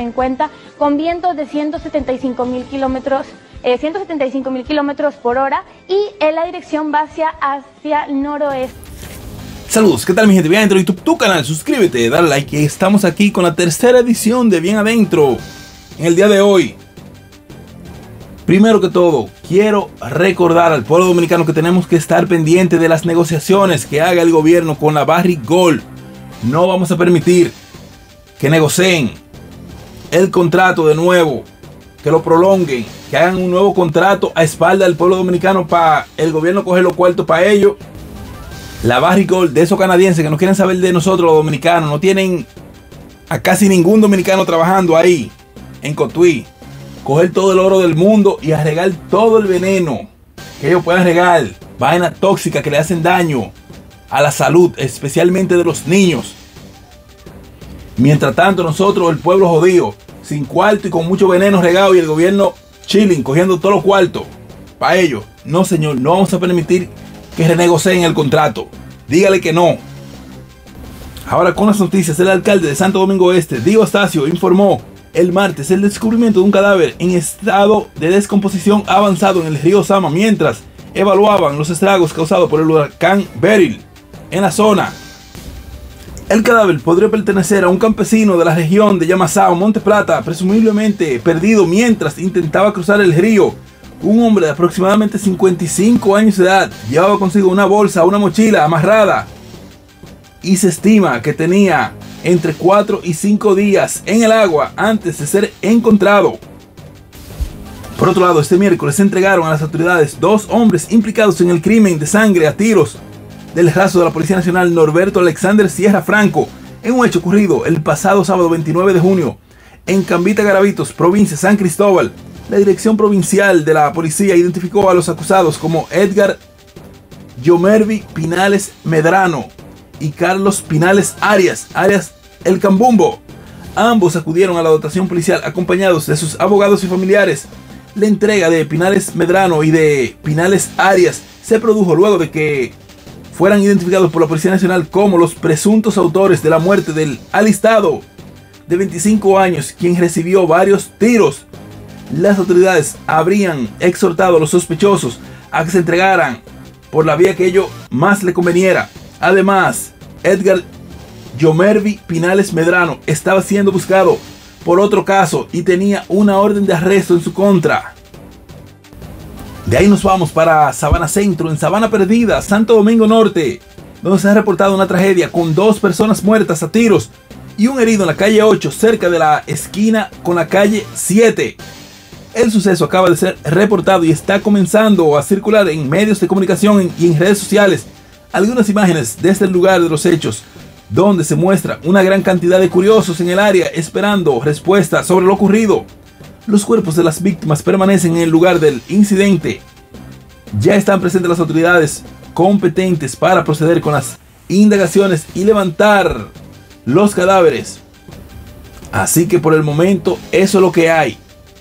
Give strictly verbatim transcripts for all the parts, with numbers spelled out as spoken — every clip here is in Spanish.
en cuenta, con vientos de ciento setenta y cinco mil kilómetros, eh, ciento setenta y cinco mil kilómetros por hora, y en la dirección va hacia, hacia el noroeste. Saludos, ¿qué tal mi gente? Bien adentro de YouTube, tu canal, suscríbete, dale like, que estamos aquí con la tercera edición de Bien Adentro. En el día de hoy, primero que todo, quiero recordar al pueblo dominicano que tenemos que estar pendiente de las negociaciones que haga el gobierno con la Barrick Gold. No vamos a permitir que negocien el contrato de nuevo, que lo prolonguen, que hagan un nuevo contrato a espalda del pueblo dominicano para el gobierno coger los cuartos para ellos. La Barrick Gold, de esos canadienses que no quieren saber de nosotros los dominicanos, no tienen a casi ningún dominicano trabajando ahí en Cotuí. Coger todo el oro del mundo y a regar todo el veneno que ellos puedan regar, vainas tóxicas que le hacen daño a la salud, especialmente de los niños. Mientras tanto, nosotros, el pueblo jodido, sin cuarto y con mucho veneno regado, y el gobierno chilling, cogiendo todos los cuartos para ellos. No, señor, no vamos a permitir que renegocien el contrato. Dígale que no. Ahora con las noticias, el alcalde de Santo Domingo Este, Dio Astacio, informó el martes el descubrimiento de un cadáver en estado de descomposición avanzado en el río Sama, mientras evaluaban los estragos causados por el huracán Beryl en la zona. El cadáver podría pertenecer a un campesino de la región de Yamasao, Monte Plata, presumiblemente perdido mientras intentaba cruzar el río. Un hombre de aproximadamente cincuenta y cinco años de edad llevaba consigo una bolsa, una mochila amarrada, y se estima que tenía entre cuatro y cinco días en el agua antes de ser encontrado. Por otro lado, este miércoles se entregaron a las autoridades dos hombres implicados en el crimen de sangre a tiros del raso de la Policía Nacional, Norberto Alexander Sierra Franco, en un hecho ocurrido el pasado sábado veintinueve de junio en Cambita Garavitos, provincia de San Cristóbal. La Dirección Provincial de la Policía identificó a los acusados como Edgar Yomervi Pinales Medrano y Carlos Pinales Arias, Arias el Cambumbo. Ambos acudieron a la dotación policial acompañados de sus abogados y familiares. La entrega de Pinales Medrano y de Pinales Arias se produjo luego de que fueran identificados por la Policía Nacional como los presuntos autores de la muerte del alistado de veinticinco años, quien recibió varios tiros. Las autoridades habrían exhortado a los sospechosos a que se entregaran por la vía que ello más le conveniera. Además, Edgar Yomervi Pinales Medrano estaba siendo buscado por otro caso y tenía una orden de arresto en su contra. De ahí nos vamos para Sabana Centro, en Sabana Perdida, Santo Domingo Norte, donde se ha reportado una tragedia con dos personas muertas a tiros y un herido en la calle ocho, cerca de la esquina con la calle siete. El suceso acaba de ser reportado y está comenzando a circular en medios de comunicación y en redes sociales algunas imágenes desde el lugar de los hechos, donde se muestra una gran cantidad de curiosos en el área esperando respuestas sobre lo ocurrido. Los cuerpos de las víctimas permanecen en el lugar del incidente. Ya están presentes las autoridades competentes para proceder con las indagaciones y levantar los cadáveres. Así que por el momento eso es lo que hay.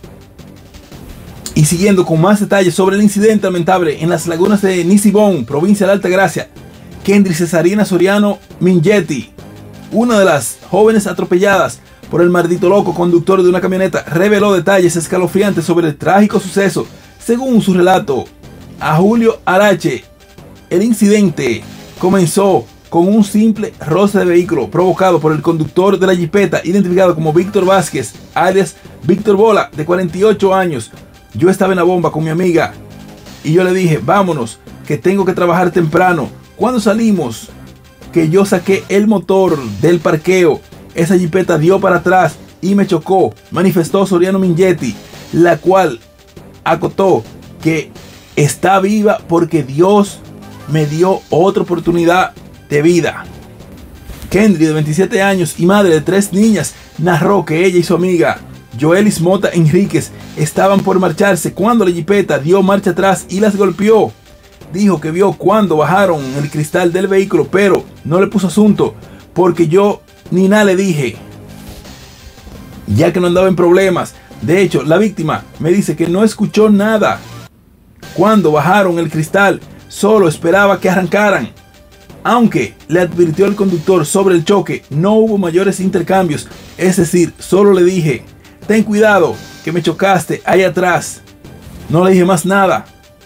Y siguiendo con más detalles sobre el incidente lamentable en las lagunas de Nisibón, provincia de Altagracia, Kendry Cesarina Soriano Mingetti, una de las jóvenes atropelladas por el maldito loco conductor de una camioneta, reveló detalles escalofriantes sobre el trágico suceso. Según su relato a Julio Arache, el incidente comenzó con un simple roce de vehículo provocado por el conductor de la jipeta, identificado como Víctor Vázquez, alias Víctor Bola, de cuarenta y ocho años. Yo estaba en la bomba con mi amiga y yo le dije, vámonos, que tengo que trabajar temprano. Cuando salimos, que yo saqué el motor del parqueo, esa jipeta dio para atrás y me chocó, manifestó Soriano Mingetti, la cual acotó que está viva porque Dios me dio otra oportunidad de vida. Kendry, de veintisiete años y madre de tres niñas, narró que ella y su amiga Joelis Mota Enríquez estaban por marcharse cuando la jipeta dio marcha atrás y las golpeó. Dijo que vio cuando bajaron el cristal del vehículo, pero no le puso asunto porque yo ni nada le dije, ya que no andaba en problemas. De hecho, la víctima me dice que no escuchó nada cuando bajaron el cristal, solo esperaba que arrancaran. Aunque le advirtió al conductor sobre el choque, no hubo mayores intercambios. Es decir, solo le dije: ten cuidado, que me chocaste ahí atrás. No le dije más nada.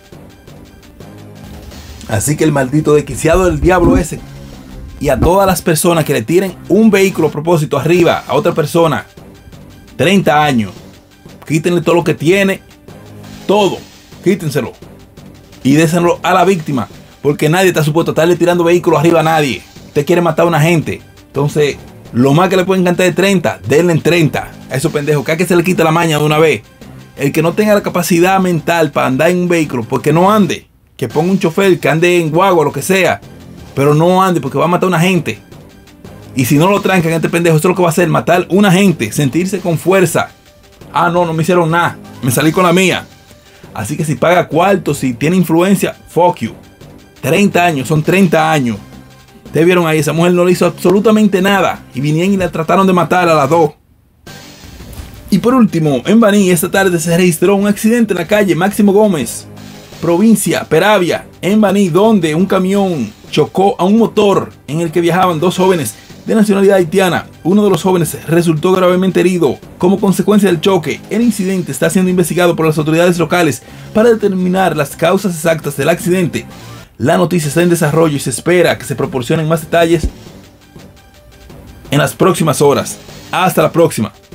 Así que el maldito desquiciado del diablo ese, y a todas las personas que le tiren un vehículo a propósito arriba a otra persona, treinta años, quítenle todo lo que tiene, todo, quítenselo y déselo a la víctima, porque nadie está supuesto a estarle tirando vehículos arriba a nadie. Usted quiere matar a una gente, entonces lo más que le pueden cantar de treinta, denle en treinta a esos pendejos, que hay que se le quita la maña de una vez. El que no tenga la capacidad mental para andar en un vehículo, porque no ande, que ponga un chofer que ande en guagua, lo que sea, pero no ande porque va a matar a una gente. Y si no lo trancan a este pendejo, esto es lo que va a hacer: matar a una gente, sentirse con fuerza. Ah, no, no me hicieron nada, me salí con la mía. Así que si paga cuarto, si tiene influencia, fuck you. treinta años, son treinta años. Ustedes vieron ahí, esa mujer no le hizo absolutamente nada y vinieron y la trataron de matar a las dos. Y por último, en Baní esta tarde se registró un accidente en la calle Máximo Gómez, provincia Peravia, en Baní, donde un camión chocó a un motor en el que viajaban dos jóvenes de nacionalidad haitiana. Uno de los jóvenes resultó gravemente herido como consecuencia del choque. El incidente está siendo investigado por las autoridades locales para determinar las causas exactas del accidente. La noticia está en desarrollo y se espera que se proporcionen más detalles en las próximas horas. Hasta la próxima.